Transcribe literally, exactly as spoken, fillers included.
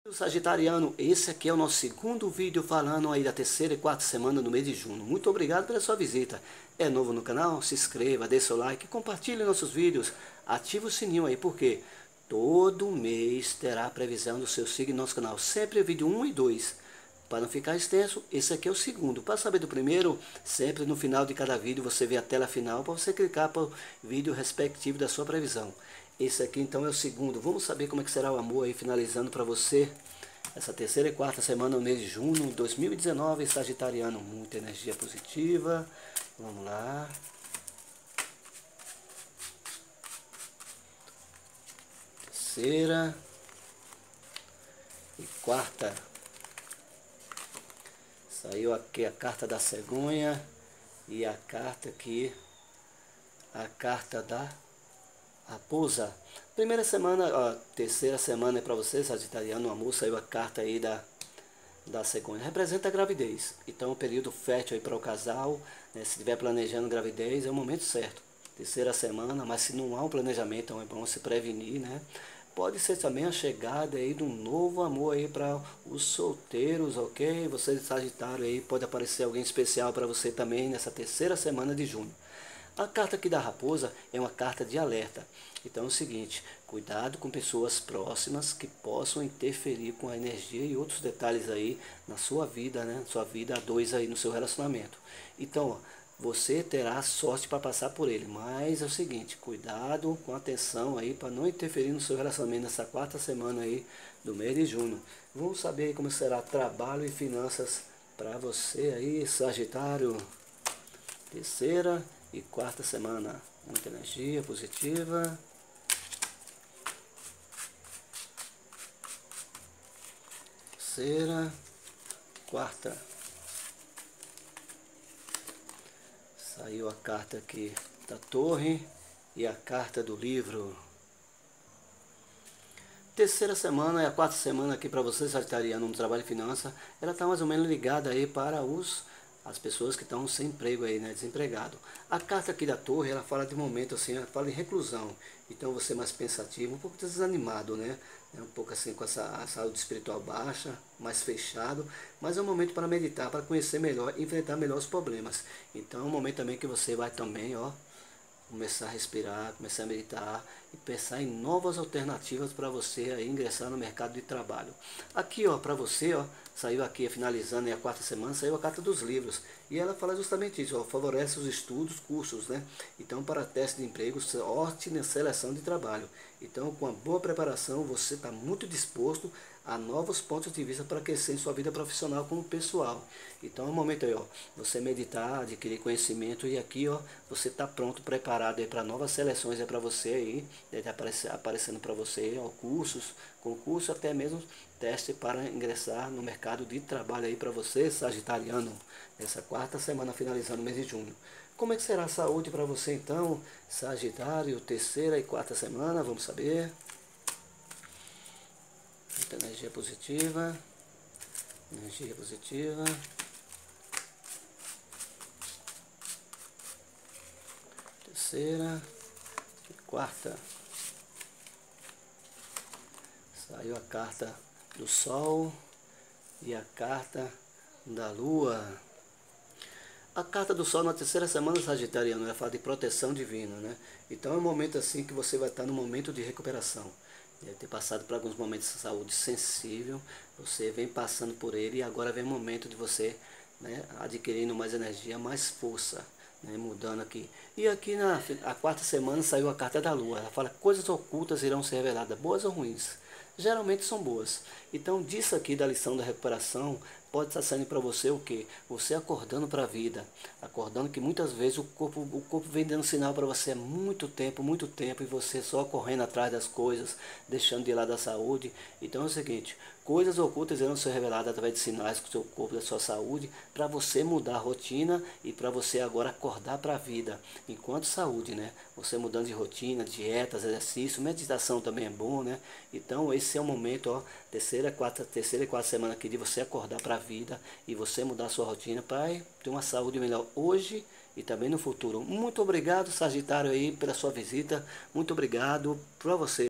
Sagitariano, esse aqui é o nosso segundo vídeo falando aí da terceira e quarta semana do mês de junho. Muito obrigado pela sua visita. É novo no canal? Se inscreva, dê seu like, compartilhe nossos vídeos, ative o sininho aí, porque todo mês terá a previsão do seu signo no nosso canal. Sempre vídeo um e dois. Para não ficar extenso, esse aqui é o segundo. Para saber do primeiro, sempre no final de cada vídeo você vê a tela final para você clicar para o vídeo respectivo da sua previsão. Esse aqui então é o segundo. Vamos saber como é que será o amor aí finalizando para você essa terceira e quarta semana no mês de junho de dois mil e dezenove, Sagitariano. Muita energia positiva. Vamos lá. Terceira e quarta. Saiu aqui a carta da cegonha e a carta aqui, a carta da raposa. Primeira semana, ó, terceira semana é para você, Sagitariano, amor, saiu a carta aí da, da cegonha. Representa a gravidez. Então, o período fértil aí para o casal, né, se estiver planejando gravidez, é o momento certo. Terceira semana, mas se não há um planejamento, então é bom se prevenir, né? Pode ser também a chegada aí de um novo amor aí para os solteiros, ok? Você de Sagitário aí, pode aparecer alguém especial para você também nessa terceira semana de junho. A carta aqui da raposa é uma carta de alerta. Então é o seguinte, cuidado com pessoas próximas que possam interferir com a energia e outros detalhes aí na sua vida, né? Na sua vida a dois aí no seu relacionamento. Então, ó, você terá sorte para passar por ele, mas é o seguinte, cuidado com atenção aí para não interferir no seu relacionamento nessa quarta semana aí do mês de junho. Vamos saber como será trabalho e finanças para você aí, Sagitário. Terceira e quarta semana, muita energia positiva. Terceira, quarta. Saiu a carta aqui da torre e a carta do livro. Terceira semana é a quarta semana aqui para você, Sagitariano, no trabalho e finança. Ela está mais ou menos ligada aí para os as pessoas que estão sem emprego aí, né, desempregado. A carta aqui da torre, ela fala de momento assim, ela fala em reclusão. Então você é mais pensativo, um pouco desanimado, né? Um pouco assim com essa saúde espiritual baixa, mais fechado, mas é um momento para meditar, para conhecer melhor, enfrentar melhor os problemas. Então é um momento também que você vai também, ó, começar a respirar, começar a meditar e pensar em novas alternativas para você aí ingressar no mercado de trabalho. Aqui, ó, para você, ó, saiu aqui, finalizando a quarta semana, saiu a carta dos livros. E ela fala justamente isso, ó, favorece os estudos, cursos, né? Então, para teste de emprego, sorte na seleção de trabalho. Então, com uma boa preparação, você está muito disposto a novos pontos de vista para crescer em sua vida profissional como pessoal. Então é um momento aí, ó, você meditar, adquirir conhecimento, e aqui, ó, você está pronto, preparado aí para novas seleções, é para você aí, deve aparecer, aparecendo para você, ó, cursos, concurso, até mesmo teste para ingressar no mercado de trabalho aí para você, Sagitariano, nessa quarta semana finalizando o mês de junho. Como é que será a saúde para você então, Sagitário, terceira e quarta semana? Vamos saber. Muita energia positiva, energia positiva. Terceira e quarta. Saiu a carta do Sol e a carta da Lua. A carta do Sol na terceira semana, Sagitariano, ela fala de proteção divina, né? Então é um momento assim que você vai estar no momento de recuperação. Deve ter passado por alguns momentos de saúde sensível, você vem passando por ele e agora vem o momento de você, né, adquirindo mais energia, mais força, né, mudando aqui. E aqui na a quarta semana saiu a carta da Lua, ela fala coisas ocultas irão ser reveladas, boas ou ruins. Geralmente são boas. Então disso aqui da lição da recuperação pode estar saindo para você o que? Você acordando para a vida, acordando que muitas vezes o corpo, o corpo vem dando sinal para você há muito tempo, muito tempo, e você só correndo atrás das coisas, deixando de lado a saúde. Então é o seguinte, coisas ocultas irão ser reveladas através de sinais do seu corpo, da sua saúde, para você mudar a rotina e para você agora acordar para a vida, enquanto saúde, né? Você mudando de rotina, dietas, exercício, meditação também é bom, né? Então esse é o momento, ó, terceira, quarta, terceira e quarta semana aqui de você acordar para a vida e você mudar a sua rotina para ter uma saúde melhor hoje e também no futuro. Muito obrigado, Sagitário, aí pela sua visita. Muito obrigado para você.